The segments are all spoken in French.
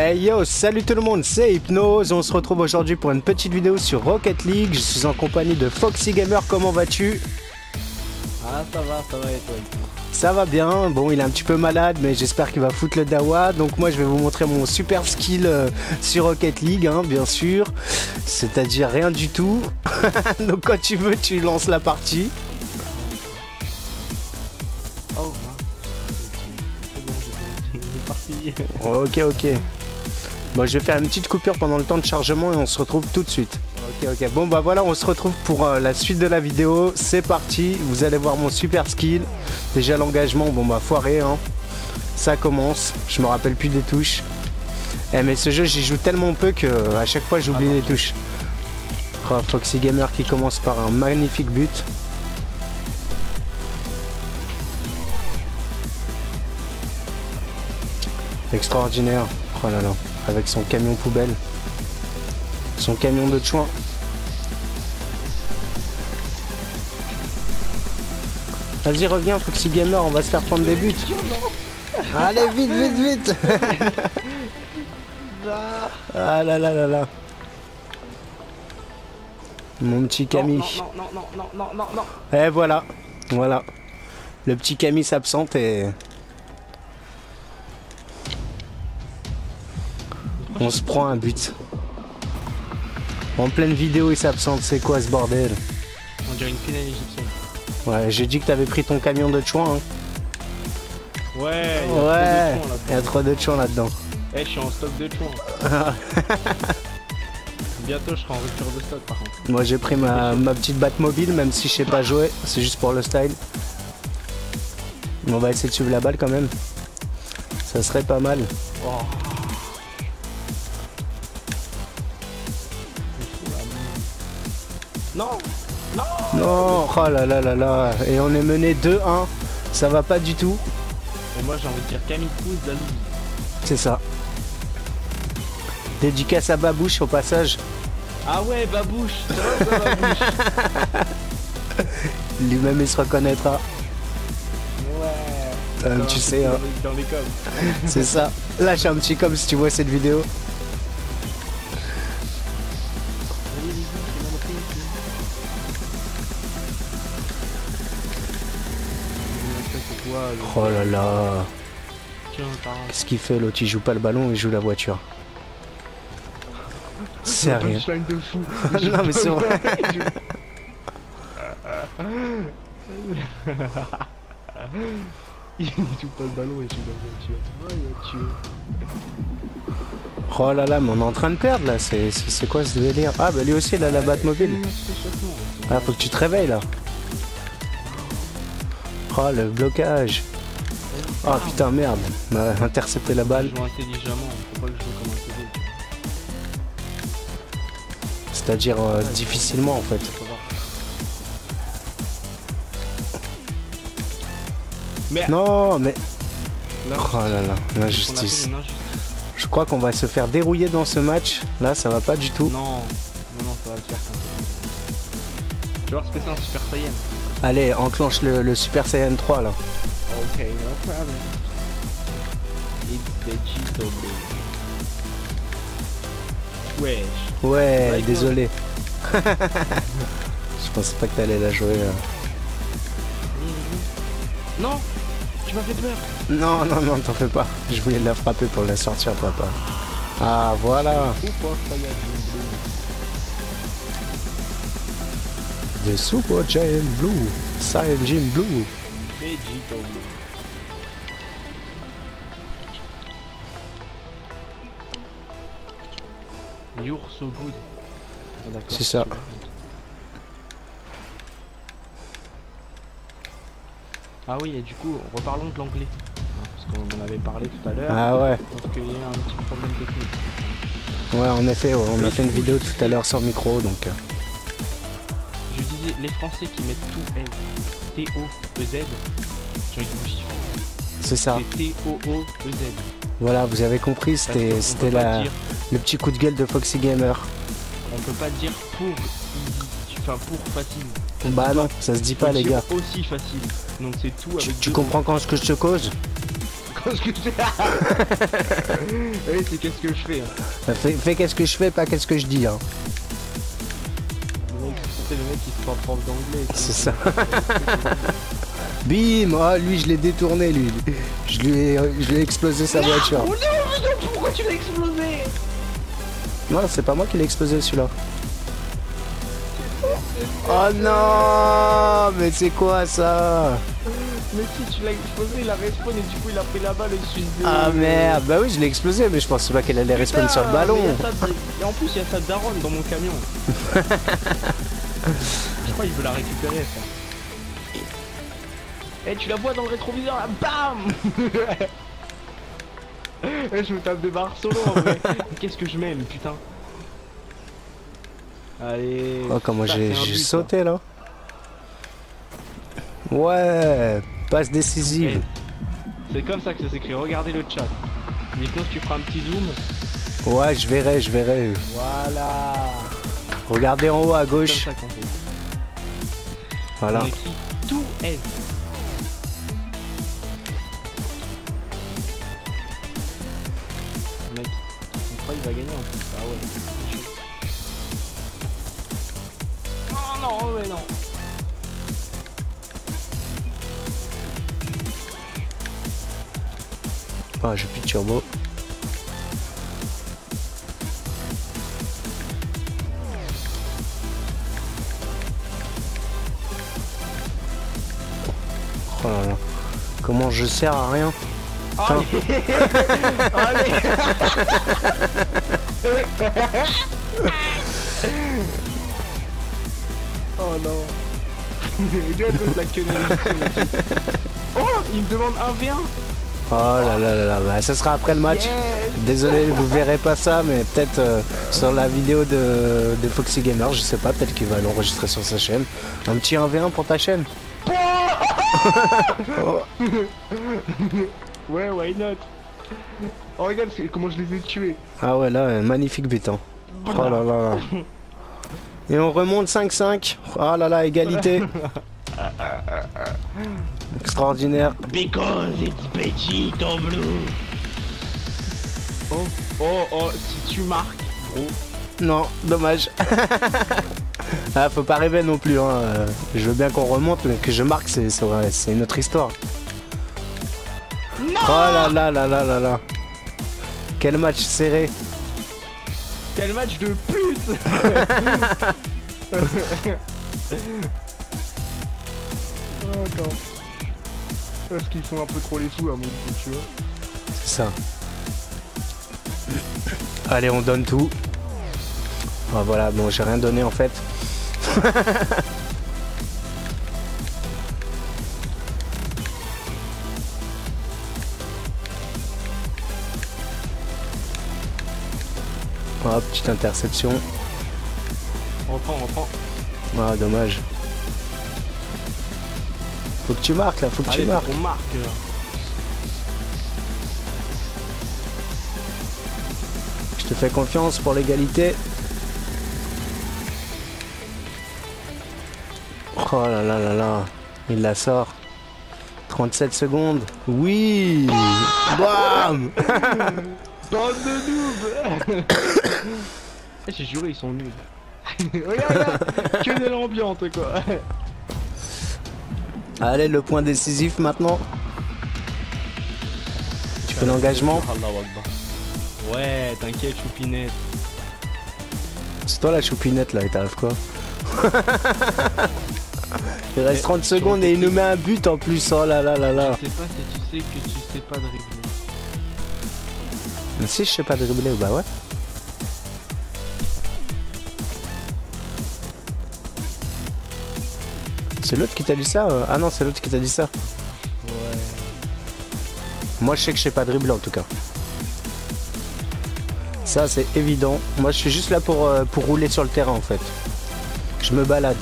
Hey yo, salut tout le monde, c'est Hypnose. On se retrouve aujourd'hui pour une petite vidéo sur Rocket League. Je suis en compagnie de Foxy Gamer. Comment vas-tu? Ah, ça va et toi? Ça va bien. Bon, il est un petit peu malade, mais j'espère qu'il va foutre le dawa. Donc moi, je vais vous montrer mon super skill sur Rocket League, hein, bien sûr. C'est-à-dire rien du tout. Donc quand tu veux, tu lances la partie. Oh, c'est parti. Ok. Bon, je vais faire une petite coupure pendant le temps de chargement et on se retrouve tout de suite. Ok. Bon, bah voilà, on se retrouve pour la suite de la vidéo. C'est parti. Vous allez voir mon super skill. Déjà, l'engagement, bon, bah foiré, hein. Ça commence. Je me rappelle plus des touches. Mais ce jeu, j'y joue tellement peu que à chaque fois, j'oublie les touches. Oh, Foxy Gamer qui commence par un magnifique but. Extraordinaire. Oh là là. Avec son camion poubelle. Son camion de chouin. Vas-y, reviens, Foxy Gamer, on va se faire prendre des buts. Allez, vite. Ah là. Mon petit Camille. Non. Et voilà. Le petit Camille s'absente et... on se prend un but. En pleine vidéo, il s'absente. C'est quoi ce bordel? On dirait une finale égyptienne. Ouais, j'ai dit que t'avais pris ton camion de chouin. Hein. Ouais, il y a trop de chouin là-dedans. Je suis en stock de chouin. Bientôt, je serai en rupture de stock par contre. Moi, j'ai pris ma petite Batmobile, même si je sais pas jouer. C'est juste pour le style. On va essayer de suivre la balle quand même. Ça serait pas mal. Oh. Non, oh là. Et on est mené 2-1. Ça va pas du tout. Et moi j'ai envie de dire Camille pousse Dalou. C'est ça. Dédicace à Babouche au passage. Ah ouais, Babouche. Ça va, Babouche. Lui-même il se reconnaîtra. Ouais. Tu sais, hein. Dans les coms. C'est ça. Lâche un petit com si tu vois cette vidéo. Oh là là. Qu'est-ce qu'il fait l'autre? Il joue pas le ballon, il joue la voiture. Sérieux. Non mais c'est vrai. Il joue pas le ballon, il joue la voiture. Oh là là, mais on est en train de perdre là. C'est quoi ce délire? Ah bah lui aussi il a la Batmobile. Ah, faut que tu te réveilles là. Oh le blocage. Oh putain merde. M'a intercepté la balle. Je joue intelligemment, faut pas que je joue comme un CD. C'est-à-dire difficilement en fait. Mais... Non mais... Là, oh là là, l'injustice. Je crois qu'on va se faire dérouiller dans ce match. Là ça va pas du tout. Non, ça va le faire. Tu vois ce que c'est un Super Saiyan? Allez, enclenche le Super Saiyan 3 là. Ok, no problem. It's Vegito Blue. Wesh. Ouais, Like désolé. Je pensais pas que t'allais la jouer. Non, tu m'as fait peur. Non, t'en fais pas. Je voulais la frapper pour la sortir, papa. Ah, voilà. The Super Giant Blue. Saiyan Blue. Vegito Blue. You're so good. Ah, c'est ça. Ah oui, et du coup, reparlons de l'anglais. Parce qu'on en avait parlé tout à l'heure. Ah ouais. Parce qu'il y a un petit problème technique. Ouais, en effet, ouais, on a fait une vidéo tout à l'heure sans micro, donc... Je disais, les Français qui mettent tout L, T-O-E-Z, j'ai envie de vous gifler. C'est ça. C'est T-O-O-E-Z. Voilà, vous avez compris, c'était le petit coup de gueule de Foxy Gamer. On peut pas dire pour easy, enfin pour facile. Bah non, ça se dit pas les gars. Aussi facile. Donc c'est tout avec Tu comprends quand ce que je te cause? quand je fais. Oui, c'est qu'est-ce que je fais. Hein. Fais qu'est-ce que je fais, pas qu'est-ce que je dis. Hein. C'est le mec qui se prend prof d'anglais. C'est ça. Bim. Ah, lui, je l'ai détourné, lui. Je lui ai explosé sa voiture. Oh non, pourquoi tu l'as explosé? Non, c'est pas moi qui l'ai explosé, celui-là. Oh non, mais c'est quoi ça? Mais si tu l'as explosé, il a respawn et du coup il a pris la balle et je suis Ah merde, bah oui je l'ai explosé mais je pensais pas qu'elle allait respawn sur le ballon. Et en plus il y a sa daronne dans mon camion. Je crois qu'il veut la récupérer ça. Eh tu la vois dans le rétroviseur là, bam. Je me tape des barres solo en vrai. Qu'est-ce que je m'aime putain. Allez. Oh comment j'ai sauté là. Ouais, passe décisive. Okay. C'est comme ça que ça s'écrit, regardez le chat. Dites-nous si tu feras un petit zoom. Ouais, je verrai. Voilà. Regardez en haut à gauche. Comme ça qu'on fait. Voilà. On écrit tout est. Mec, on croit qu'il va gagner en plus. Ah ouais. Oh non, mais non. Ah, j'ai plus de turbo. Oh là là. Comment je sers à rien? Allez. Allez. Oh non. Oh, il me demande 1v1. Oh là là là là, bah, ça sera après le match. Yes. Désolé, vous verrez pas ça, mais peut-être sur la vidéo de Foxy Gamer, je sais pas, peut-être qu'il va l'enregistrer sur sa chaîne. Un petit 1v1 pour ta chaîne. Oh. Ouais, why not? Oh regarde comment je les ai tués. Ah ouais là, magnifique but hein. Oh là là. Et on remonte 5-5. Oh là là, égalité. Extraordinaire. Because it's Vegito Blue. Oh, si tu marques, gros. Non, dommage. Ah, faut pas rêver non plus. Hein. Je veux bien qu'on remonte, mais que je marque, c'est une autre histoire. Non. Oh là là là là là là. Quel match serré. Quel match de pute. Oh attends. Parce qu'ils font un peu trop les fous à mon coup, tu vois. C'est ça. Allez, on donne tout. Oh, voilà, bon, j'ai rien donné en fait. Oh, petite interception. On reprend. Ah, dommage. Faut que tu marques là, faut que tu marques. On marque. Je te fais confiance pour l'égalité. Oh là là là là. Il la sort. 37 secondes. Oui. Bam. Bande de noobs. J'ai juré, ils sont nuls. Regarde, que de l'ambiance quoi. Allez, le point décisif maintenant. Tu fais l'engagement. Ouais, t'inquiète, choupinette. C'est toi la choupinette là, et t'arrives quoi? Il reste 30 secondes et il nous met un but en plus. Oh là là là là. Je sais pas si tu sais que tu sais pas dribbler. Mais si je sais pas dribbler, bah ouais. C'est l'autre qui t'a dit ça? Ah non, c'est l'autre qui t'a dit ça. Ouais. Moi je sais que je sais pas dribbler en tout cas. Ça c'est évident. Moi je suis juste là pour rouler sur le terrain en fait. Je me balade.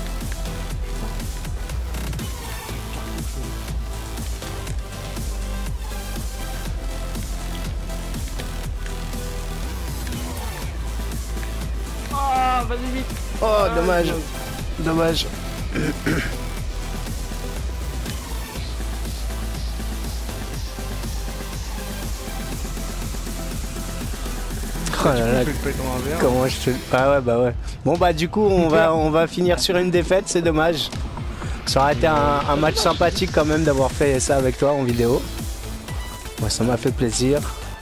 Ah, vas-y vite. Oh dommage. Dommage. Oh là là, Tu fais le péton en VR. comment je te... Ah ouais, bah ouais. Bon bah du coup, on va finir sur une défaite, c'est dommage. Ça aurait été un match sympathique quand même d'avoir fait ça avec toi en vidéo. Moi, ça m'a fait plaisir.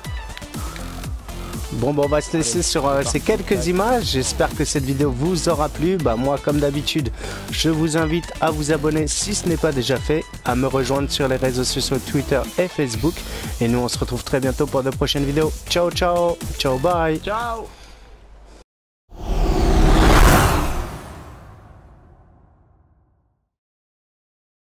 Bon, on va se laisser sur ces quelques images. J'espère que cette vidéo vous aura plu. Bah, moi, comme d'habitude, je vous invite à vous abonner si ce n'est pas déjà fait, à me rejoindre sur les réseaux sociaux Twitter et Facebook. Et nous, on se retrouve très bientôt pour de prochaines vidéos. Ciao, ciao. Ciao, bye. Ciao.